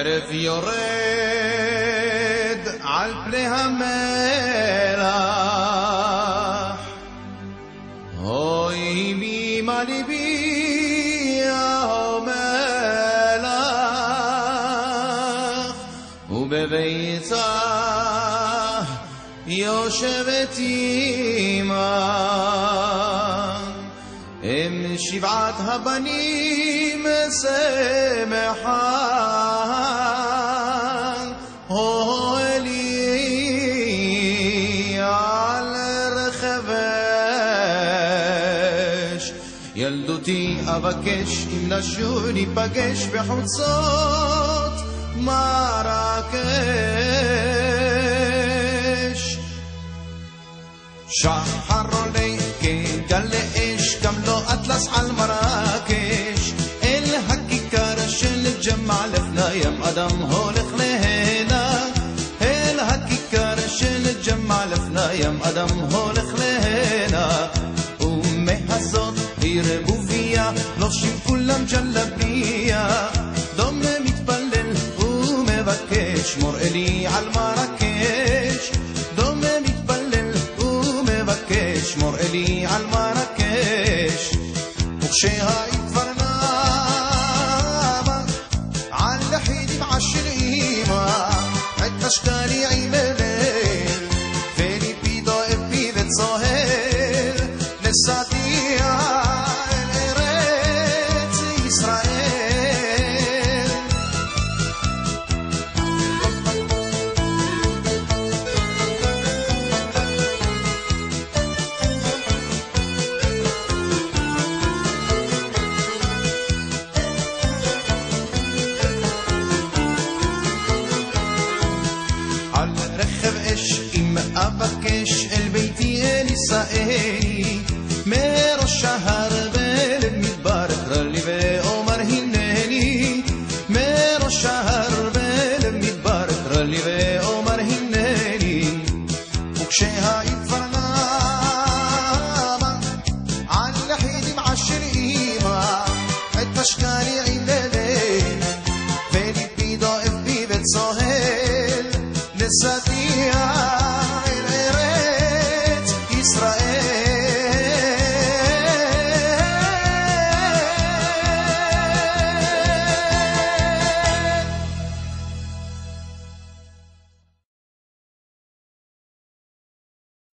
ערב יורד על פני המלח אוי בי מה ליבי המלח ובביתה יושבת אמא עם שבעת הבנים שמחה אוהלי על רכבש ילדותי אבקש אם נשוב ניפגש בחוצות מרקש שחר עולה כגלי אש גם לא אטלס על מרקש אל הכיכר של ג'מע לפניים אדם הולך להנה אל הכיכר של ג'מע לפניים אדם הולך להנה ומהזאת עיר בוביה לובשים כולם ג'לביה דומה מתפלל ומבקש מור אלי על מרקש דומה מתפלל ומבקש מור אלי על מרקש וכשהעיר כבר נמה על לחידים עשיר אימא את אשכלי עם הלב וליבי דואב בי וצוהר לסעדיה אל ארץ ישראל אבקש אל ביתי אל ישראל